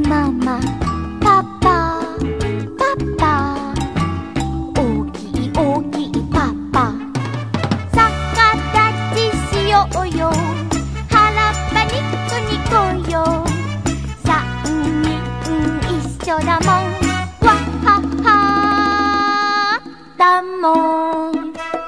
ママパパパパ大きい大きいパパ逆立ちしようよ腹っぱにこにこよ三人一緒だもんわははだもん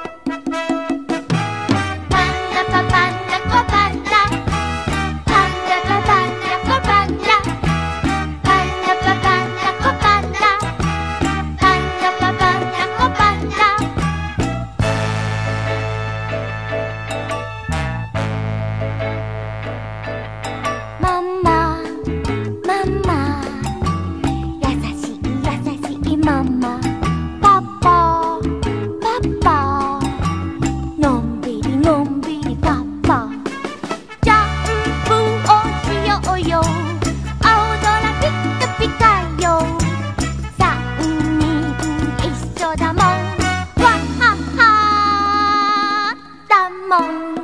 ママパパパパのんびりのんびりパパジャンプをしようよ青空ピカピカよ三人一緒だもんわははだもん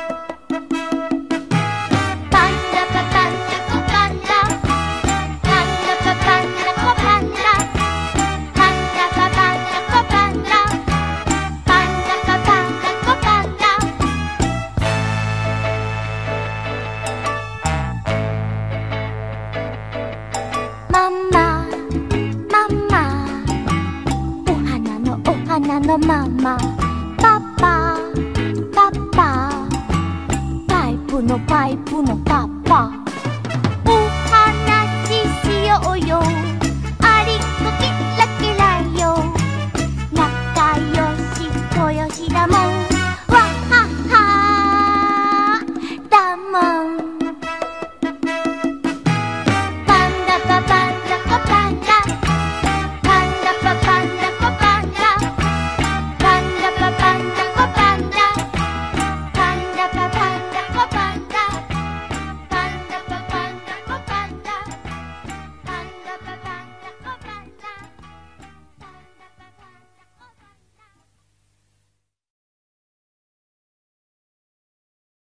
ママママお花のママパパパパパイプのパパお話ししようよ